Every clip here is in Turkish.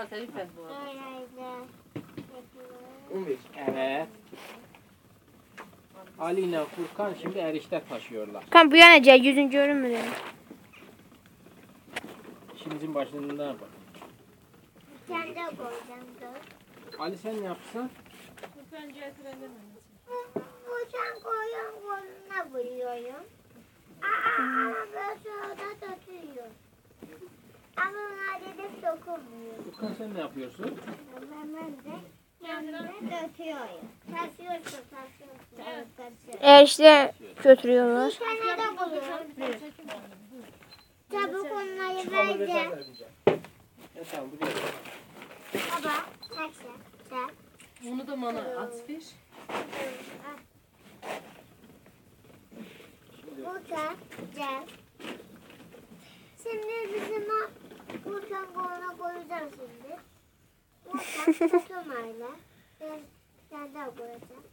Evet. Ali ile Furkan şimdi erişte taşıyorlar. Kan bu yana gel yüzün görünmüyor. İşimizin başında bak. Sen de koyacağım dur. Ali sen ne yapsın? Bu sen koyun koluna vuruyorum. Ama ben sonra tutuyor. Ama onlar dedim dokunmuyor. Furkan sen ne yapıyorsun? Ben de yanına dötüyorum. Taşıyorsun. İşte götürüyorlar. Bir tane de koyuyorum. Çabuk onları vereceğim. Tamam buraya. Baba, sen. Bunu da bana at ver. Burkan, gel. Şimdi bizim o Burkan koluna koyacağız şimdi. Burkan tutmayla. Ben de koyacağım.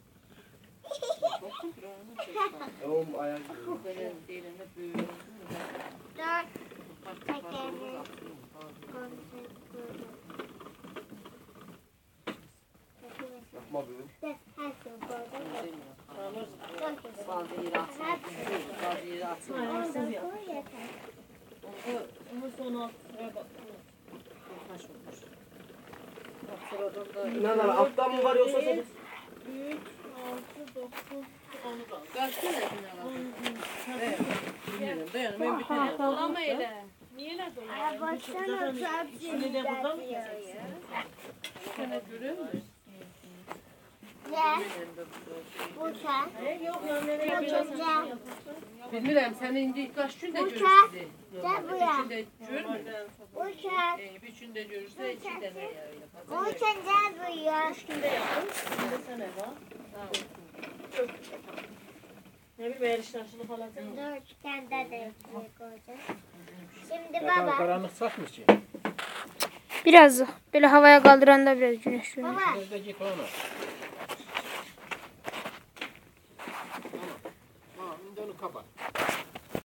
Oğlum ayak. Böyle değilim hep böyle. Dört. Tekerini koyacağım. Yapma böyle. Her şeyi koydum. Bazı yeri atsın. Bazı yeri atsın. Orada koy yeter. Onu sonra sıraya bak. Kaç olmuş? Bak sıradan da. İnanlar alttan mı var yoksa sen? 3, 6, 9, 10 da. Kaç tane var? Evet. Bilmiyorum. Dayanım ben bitirelim. Ama öyle. Niye ne dolar? Baksana çok Şimdi de burada mı güzel. Bir tane görüyor musun? Ne? Burkan. Yok Çok güzel. Bilmiyorum sen indi kaç günde Uçak. görürsün. Gel buraya. Üçünde görmüyor. Burkan. Üçünde görürse içinde ne yapacak? Burkan gel buraya. 3 günde yapın. Şimdi sen eve al. Ne bileyim erişten şunu falan. Dur, kendi de koyacağız. Şimdi Yakan baba. karanlık satmış ki. Biraz böyle havaya kaldıranda biraz güneş görünüyor. Baba. Bizdeki konu. Tamam, şimdi onu kapat.